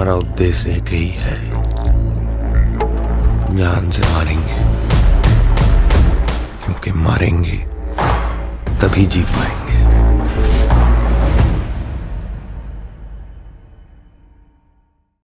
हमारा उद्देश्य एक ही है, जान से मारेंगे, क्योंकि मारेंगे तभी जी पाएंगे।